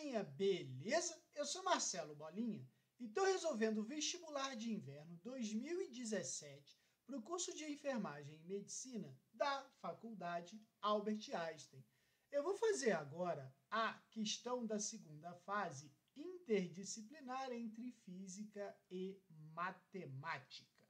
turminha, beleza? Eu sou Marcelo Bolinha e estou resolvendo o vestibular de inverno 2017 para o curso de enfermagem e medicina da Faculdade Albert Einstein. Eu vou fazer agora a questão da segunda fase interdisciplinar entre física e matemática.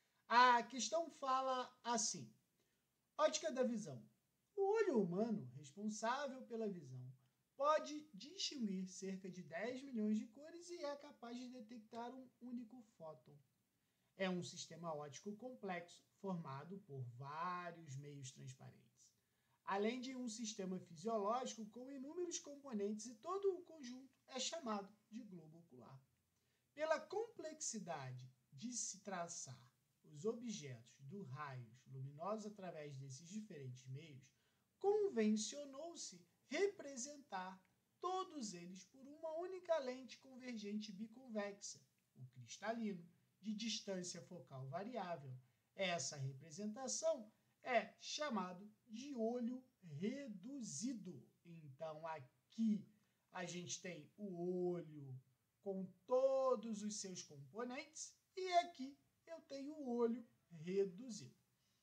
A questão fala assim: ótica da visão. O olho humano, responsável pela visão, pode distinguir cerca de 10 milhões de cores e é capaz de detectar um único fóton. É um sistema óptico complexo, formado por vários meios transparentes, além de um sistema fisiológico com inúmeros componentes, e todo o conjunto é chamado de globo ocular. Pela complexidade de se traçar os objetos dos raios luminosos através desses diferentes meios, convencionou-se representar todos eles por uma única lente convergente biconvexa, o cristalino, de distância focal variável. Essa representação é chamada de olho reduzido. Então, aqui a gente tem o olho com todos os seus componentes e aqui eu tenho o olho reduzido.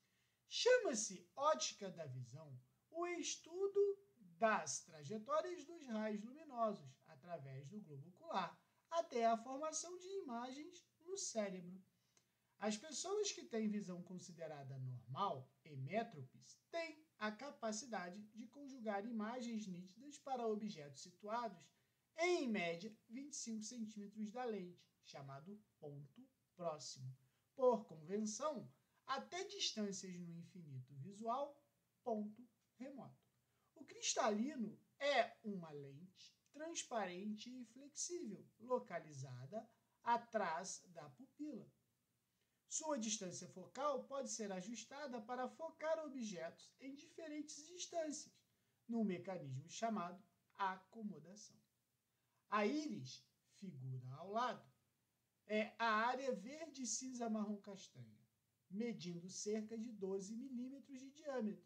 Chama-se ótica da visão o estudo das trajetórias dos raios luminosos através do globo ocular até a formação de imagens no cérebro. As pessoas que têm visão considerada normal, emέτropes, têm a capacidade de conjugar imagens nítidas para objetos situados em média 25 centímetros da lente, chamado ponto próximo. Por convenção, até distâncias no infinito visual, ponto remoto. O cristalino é uma lente transparente e flexível, localizada atrás da pupila. Sua distância focal pode ser ajustada para focar objetos em diferentes distâncias, num mecanismo chamado acomodação. A íris, figura ao lado, é a área verde cinza marrom castanha, medindo cerca de 12 milímetros de diâmetro.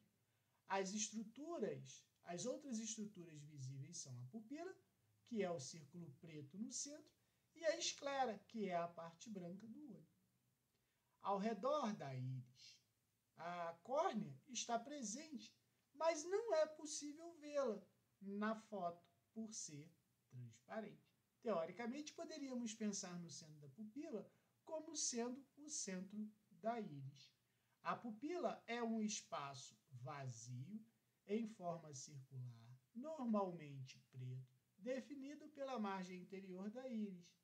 As outras estruturas visíveis são a pupila, que é o círculo preto no centro, e a esclera, que é a parte branca do olho. Ao redor da íris, a córnea está presente, mas não é possível vê-la na foto por ser transparente. Teoricamente, poderíamos pensar no centro da pupila como sendo o centro da íris. A pupila é um espaço vazio, em forma circular, normalmente preto, definido pela margem interior da íris,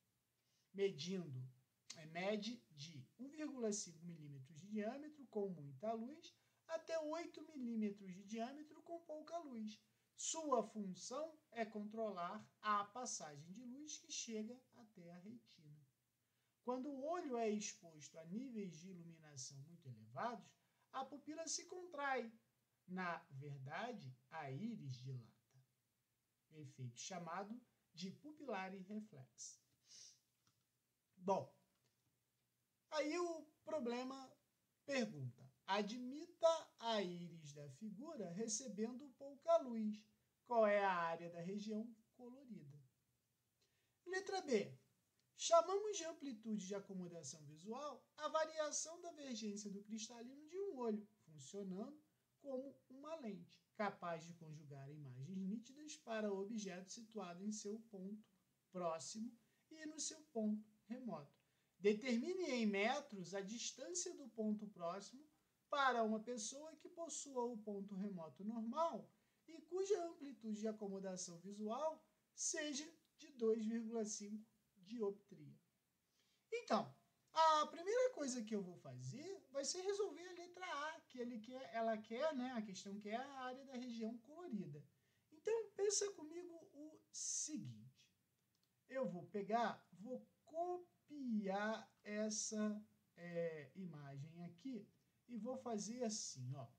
mede de 1,5 milímetros de diâmetro com muita luz até 8 milímetros de diâmetro com pouca luz. Sua função é controlar a passagem de luz que chega até a retina. Quando o olho é exposto a níveis de iluminação muito elevados, a pupila se contrai. Na verdade, a íris dilata. Efeito chamado de pupilare reflex. Bom, aí o problema pergunta: admita a íris da figura recebendo pouca luz. Qual é a área da região colorida? Letra B. Chamamos de amplitude de acomodação visual a variação da vergência do cristalino de um olho, funcionando como uma lente, capaz de conjugar imagens nítidas para objetos situados em seu ponto próximo e no seu ponto remoto. Determine em metros a distância do ponto próximo para uma pessoa que possua o ponto remoto normal e cuja amplitude de acomodação visual seja de 2,5 dioptria. Então, a primeira coisa que eu vou fazer vai ser resolver a letra A, que ela quer, né, a questão quer a área da região colorida. Então, pensa comigo o seguinte: eu vou copiar essa imagem aqui e vou fazer assim, ó.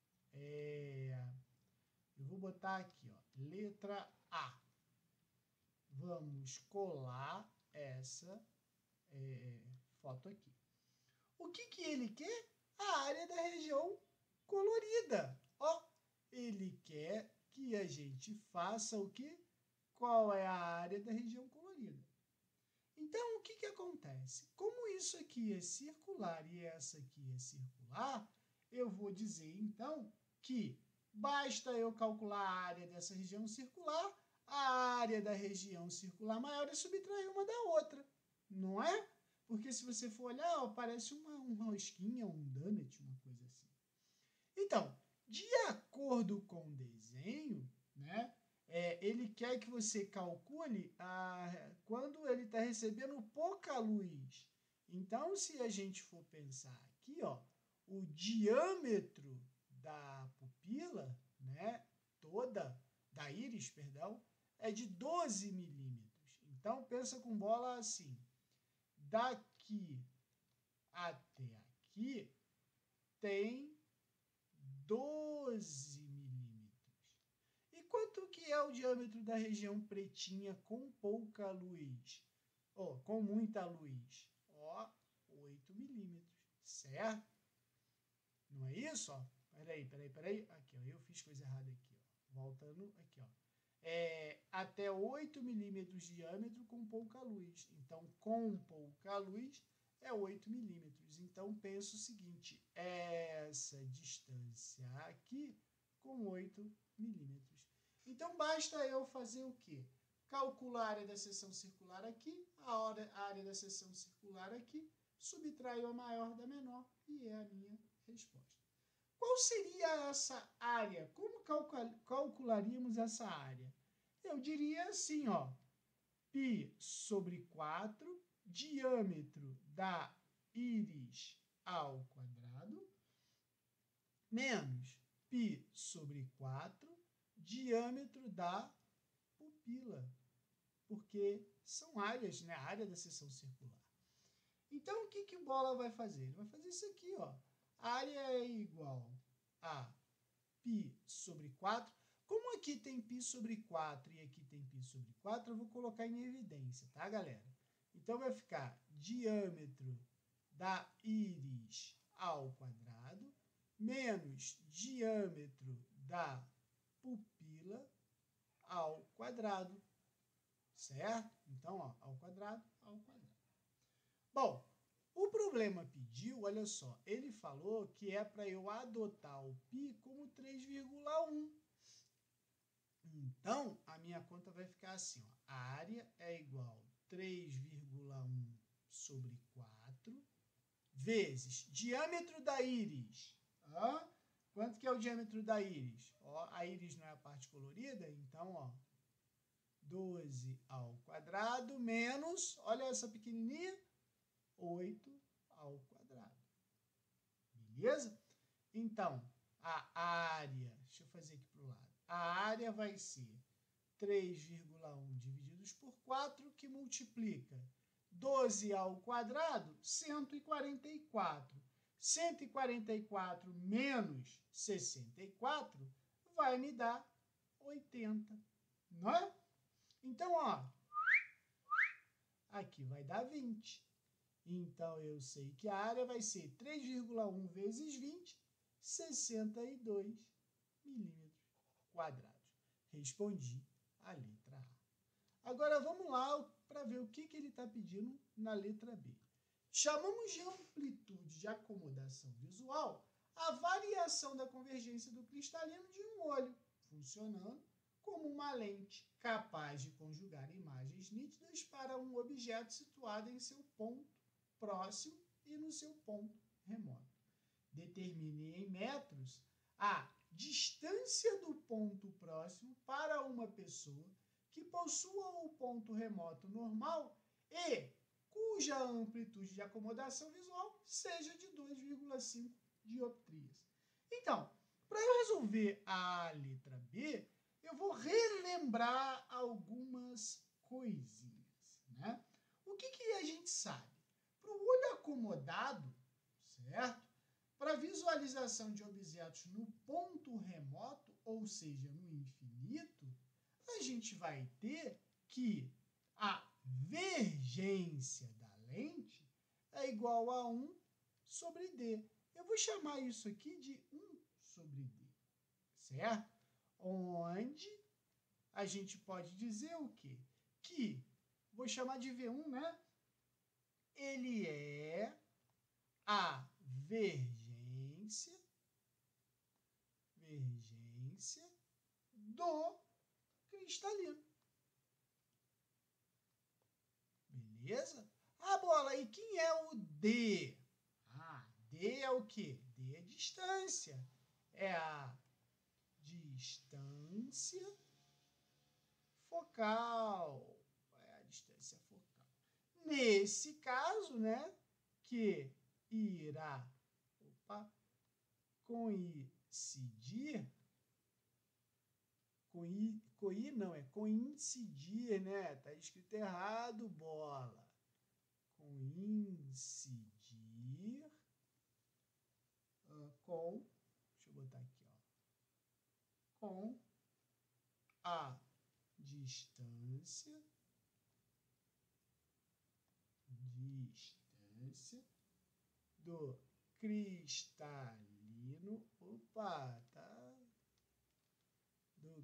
Eu vou botar aqui, ó, letra A. Vamos colar essa foto aqui. O que ele quer? A área da região colorida. Ó, ele quer que a gente faça o quê? qual é a área da região colorida. Então, o que acontece? Como isso aqui é circular e essa aqui é circular, eu vou dizer, então, que basta eu calcular a área dessa região circular, a área da região circular maior e subtrair uma da outra, não é? Porque se você for olhar, ó, parece uma rosquinha, um donut, uma coisa assim. Então, de acordo com o desenho, né, ele quer que você calcule quando ele está recebendo pouca luz. Então, se a gente for pensar aqui, ó, o diâmetro da pupila, né, da íris, perdão, é de 12 milímetros. Então, pensa com bola assim, daqui até aqui tem 12 milímetros. E quanto que é o diâmetro da região pretinha com pouca luz? Com muita luz? 8 milímetros, certo? Não é isso? Peraí. Aqui, ó, eu fiz coisa errada aqui. Ó. Voltando aqui, ó. Até 8 milímetros de diâmetro com pouca luz. Então, com pouca luz é 8 milímetros. Então, penso o seguinte, essa distância aqui com 8 milímetros. Então, basta eu fazer o quê? Calcular a área da seção circular aqui, a área da seção circular aqui, subtraio a maior da menor e é a minha resposta. Qual seria essa área? Como calcularíamos essa área? Eu diria assim, ó, π sobre 4, diâmetro da íris ao quadrado, menos π sobre 4, diâmetro da pupila, porque são áreas, né? A área da seção circular. Então, o que o bola vai fazer? Ele vai fazer isso aqui, ó. A área é igual a π sobre 4. Como aqui tem π sobre 4 e aqui tem π sobre 4, eu vou colocar em evidência, tá, galera? Então, vai ficar diâmetro da íris ao quadrado menos diâmetro da pupila ao quadrado, certo? Então, ó, ao quadrado. Bom, o problema pediu, olha só, ele falou que é para eu adotar o π como 3,1. Então, a minha conta vai ficar assim, ó, a área é igual a 3,1 sobre 4 vezes diâmetro da íris. Quanto que é o diâmetro da íris? Ó, a íris não é a parte colorida, então, ó, 12 ao quadrado menos, olha essa pequenininha, 8 ao quadrado. Beleza? Então, a área, deixa eu fazer aqui para o lado, a área vai ser 3,1 divididos por 4, que multiplica 12 ao quadrado, 144. 144 menos 64 vai me dar 80, não é? Então, ó, aqui vai dar 20. Então, eu sei que a área vai ser 3,1 vezes 20, 62 milímetros quadrados. Respondi a letra A. Agora, vamos lá para ver o que ele está pedindo na letra B. Chamamos de amplitude de acomodação visual a variação da convergência do cristalino de um olho, funcionando como uma lente capaz de conjugar imagens nítidas para um objeto situado em seu ponto próximo e no seu ponto remoto. Determine em metros a distância do ponto próximo para uma pessoa que possua o ponto remoto normal e cuja amplitude de acomodação visual seja de 2,5 dioptrias. Então, para eu resolver a letra B, eu vou relembrar algumas coisinhas, né? O que a gente sabe? Para o olho acomodado, certo? Para visualização de objetos no ponto remoto, ou seja, no infinito, a gente vai ter que a vergência da lente é igual a 1 sobre D. Eu vou chamar isso aqui de 1 sobre D, certo? Onde a gente pode dizer o quê? Que, vou chamar de V1, né? Ele é a vergência do cristalino. Beleza? Ah, Bola, e quem é o D? Ah, D é o quê? D é distância. É a distância focal. É a distância focal. Nesse caso, né, que irá coincidir, coincidir, né? Tá escrito errado, Bola. Coincidir com, deixa eu botar aqui, ó, com a distância do cristalino, do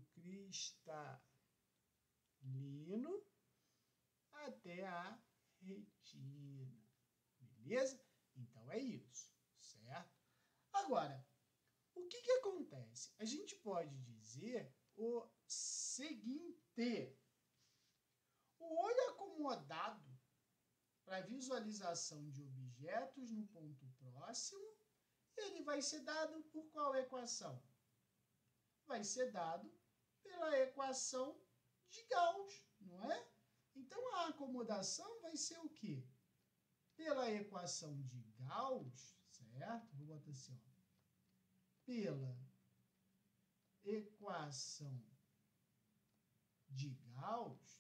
cristalino até a retina, beleza? Então é isso, certo? Agora, o que acontece? A gente pode dizer o seguinte: o olho acomodado para visualização de objetos no ponto próximo, ele vai ser dado por qual equação? Vai ser dado pela equação de Gauss, não é? Então, a acomodação vai ser o quê? Pela equação de Gauss, certo? Vou botar assim, ó. Pela equação de Gauss,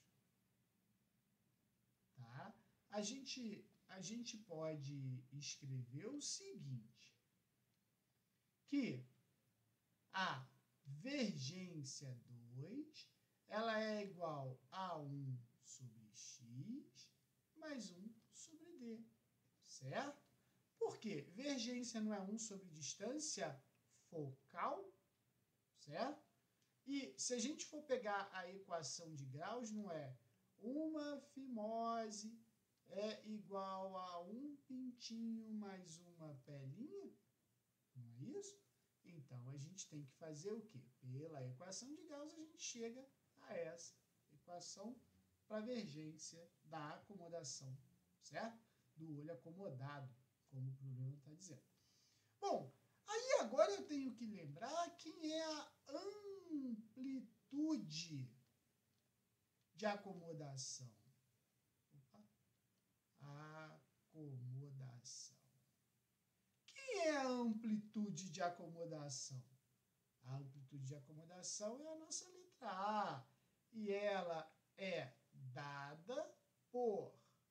tá? A gente pode escrever o seguinte, que a vergência 2, ela é igual a 1 sobre x mais 1 sobre d, certo? Por quê? Vergência não é 1 sobre distância focal, certo? E se a gente for pegar a equação de Gauss, não é uma fimose é igual a um pintinho mais uma pelinha? Não é isso? Então, a gente tem que fazer o quê? Pela equação de Gauss, a gente chega a essa equação para a vergência da acomodação, certo? Do olho acomodado, como o problema está dizendo. Bom, aí agora eu tenho que lembrar quem é a amplitude de acomodação. Acomodação. Quem é a amplitude de acomodação? A amplitude de acomodação é a nossa letra A. E ela é dada por...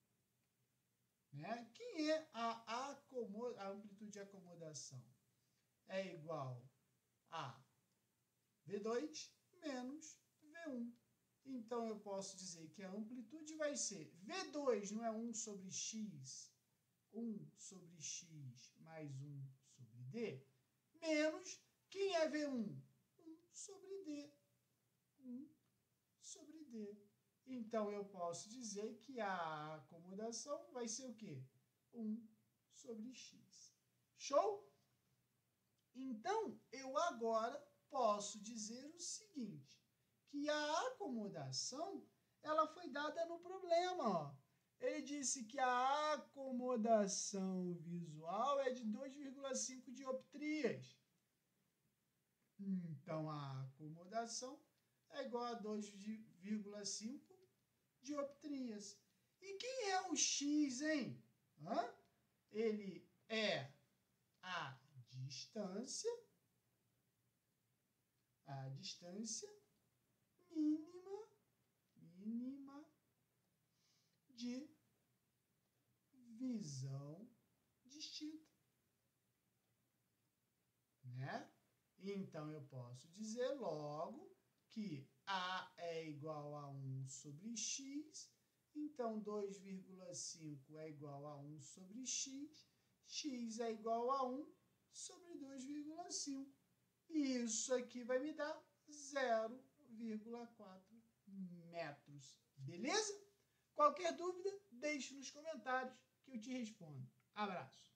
né? Quem é a amplitude de acomodação? É igual a V2 menos V1. Então, eu posso dizer que a amplitude vai ser V2, não é 1 sobre x, 1 sobre x mais 1 sobre d, menos, quem é V1? 1 sobre d. 1 sobre d. Então, eu posso dizer que a acomodação vai ser o quê? 1 sobre x. Show? Então, eu agora posso dizer o seguinte, que a acomodação, ela foi dada no problema, ó. Ele disse que a acomodação visual é de 2,5 dioptrias. Então, a acomodação é igual a 2,5 dioptrias. E quem é o x, hein? Ele é a distância mínima de visão distinta, né? Então, eu posso dizer logo que A é igual a 1 sobre x, então 2,5 é igual a 1 sobre x, x é igual a 1 sobre 2,5. E isso aqui vai me dar 0,5. 0,4 metros. Beleza? Qualquer dúvida, deixe nos comentários que eu te respondo. Abraço!